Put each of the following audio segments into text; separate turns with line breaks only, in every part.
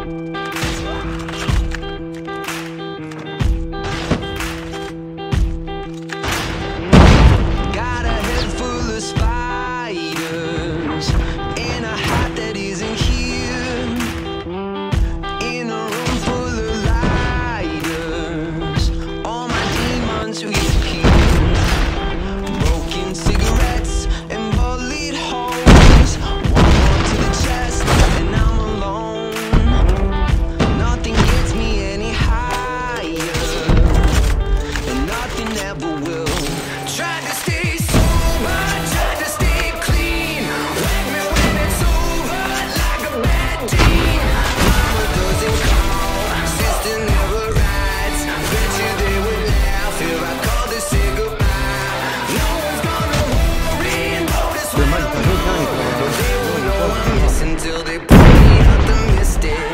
Until they pull me out the mystic.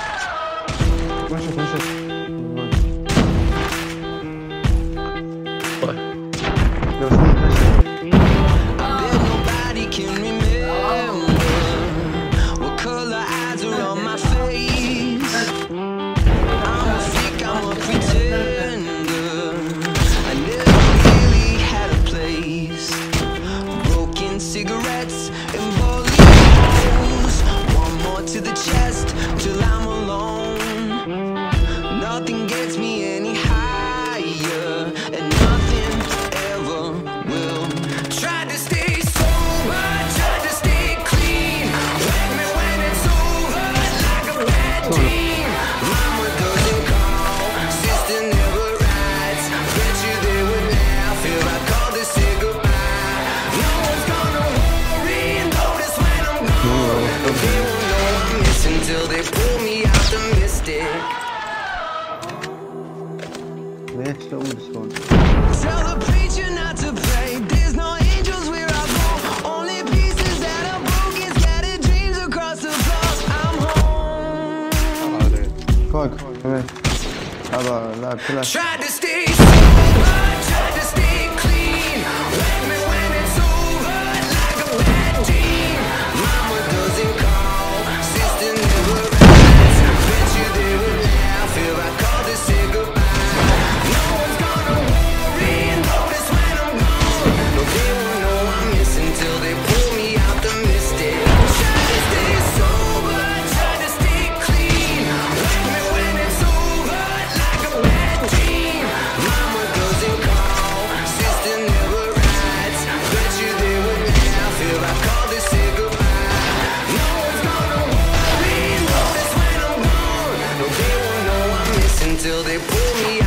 Nobody can remember what color eyes are on my face. I'm a freak, I'm a pretender. I never really had a place. Broken cigarettes and to the chest till I'm alone. Nothing gets me any higher, and nothing ever will. Tried to stay sober, tried to stay clean. Wake me when it's over, like a bad dream. Mama doesn't call, sister never writes. Bet you they would laugh if I called to say goodbye. No one's gonna worry and notice when I'm gone. Until they pull me out the mystic. Tell the preacher not to pray. There's no angels where I go. Only pieces that are broken, scattered dreams across the floor. I'm home. Tried to stay sober, tried to stay clean. Wake me when it's over, like a bad dream. Mama doesn't call, sister never writes. Bet you they would laugh if I called to say goodbye. No one's gonna worry and notice when I'm gone. No, they won't know I'm missing till they pull me out the mystic. Try to stay sober, try to stay clean. Wake me when it's over, like a bad dream. Mama doesn't call, sister never writes. Bet you they would laugh if I called to say goodbye. No one's gonna worry and notice when I'm gone. No, they won't know I'm missing till they pull me out.